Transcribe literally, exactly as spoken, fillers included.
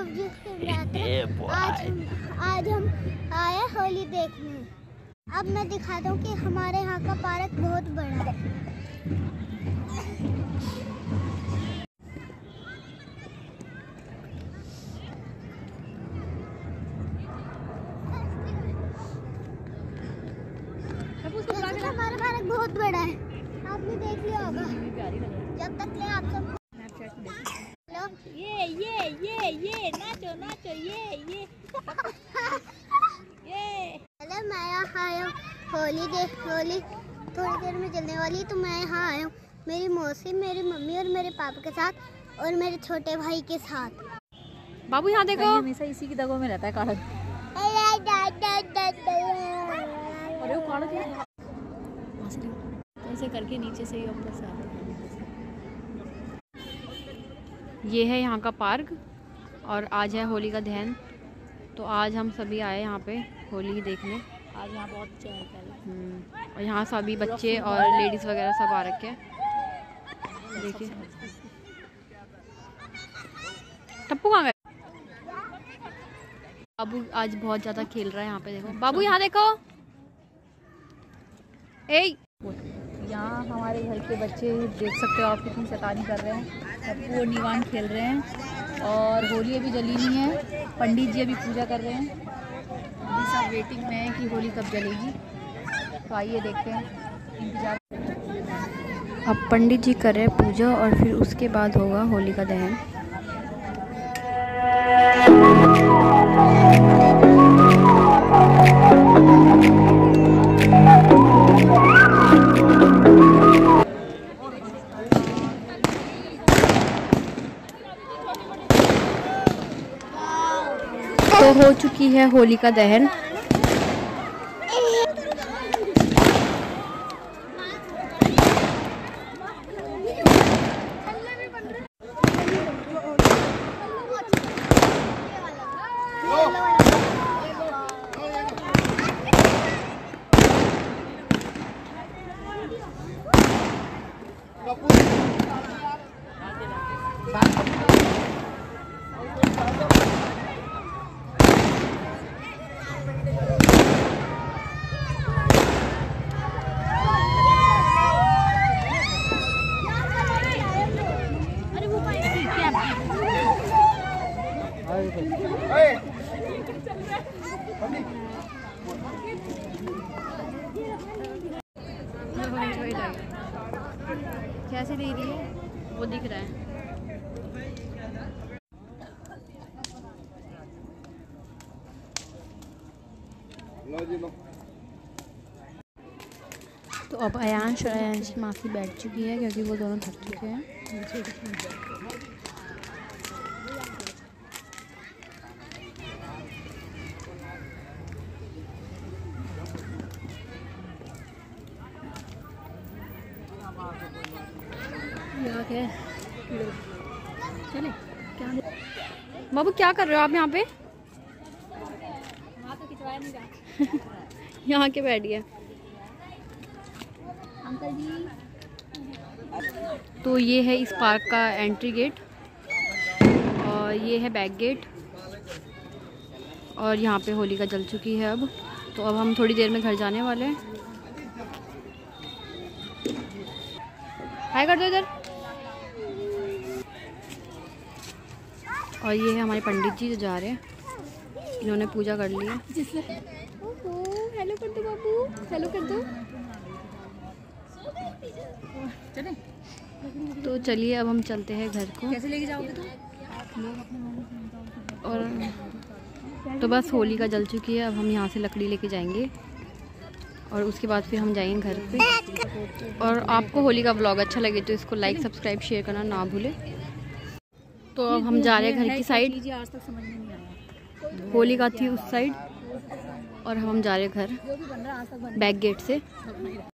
आज आज हम आए होली देखने। अब मैं दिखाता हूँ कि हमारे यहाँ का पार्क बहुत बड़ा है। हमारा पार्क बहुत बड़ा है, आपने देख लिया होगा। जब तक ले आप सब ये ये ये ये नाचो नाचो ये ये ये पहले मैं यहाँ आया हूँ होली देख। होली थोड़ी देर में चलने वाली, तो मैं यहाँ आया हूँ मेरी मौसी, मेरी मम्मी और मेरे पापा के साथ और मेरे छोटे भाई के साथ। बाबू यहाँ देखो, हमेशा इसी की दगों में रहता है काढ़ा। अरे वो काढ़ा क्या तो ऐसे करके नीचे से ही ऊपर से आता है। ये है यहाँ का पार्क और आज है होली का दहन, तो आज हम सभी आए यहाँ पे होली देखने। आज यहाँ बहुत चहल पहल और यहाँ सभी बच्चे और लेडीज़ वगैरह सब आ रखे हैं। देखिए टप्पू कहाँ गए? बाबू आज बहुत ज़्यादा खेल रहा है यहाँ पे। देखो बाबू यहाँ देखो। ए यहाँ हमारे घर के बच्चे देख सकते हो आप कितनी शैतानी कर रहे हैं। टप्पू और नीवान खेल रहे हैं और होली अभी जली नहीं है। पंडित जी अभी पूजा कर रहे हैं। अभी सब वेटिंग में है कि होली कब जलेगी, तो आइए देखते हैं, इंतजार। अब पंडित जी कर रहे हैं पूजा और फिर उसके बाद होगा होली का दहन। तो हो चुकी है होली का दहन। कैसे दे रही है वो दिख रहा है। तो अब अयांश और अयांश माफ़ी बैठ चुकी है क्योंकि वो दोनों थक चुके हैं। चले क्या बाबू क्या कर रहे हो आप यहाँ पे? वहाँ तो खिंचवाया नहीं जा यहाँ के बैठिए अंकल जी। तो ये है इस पार्क का एंट्री गेट और ये है बैक गेट और यहाँ पे होली का जल चुकी है अब। तो अब हम थोड़ी देर में घर जाने वाले हैं। हाय कर दो इधर। और ये है हमारे पंडित जी जो जा रहे हैं, इन्होंने पूजा कर ली है। हेलो कर दो बाबू, हेलो कर दो। चले तो चलिए अब हम चलते हैं घर को। कैसे लेके जाओगे तुम? और तो बस होली का जल चुकी है, अब हम यहाँ से लकड़ी लेके जाएंगे और उसके बाद फिर हम जाएंगे घर पे। और आपको होली का व्लॉग अच्छा लगे तो इसको लाइक सब्सक्राइब शेयर करना ना भूले। तो अब हम जा रहे हैं घर की साइड। आज तक समझ में नहीं आया। होली का थी उस साइड और हम जा रहे हैं घर बैक गेट से।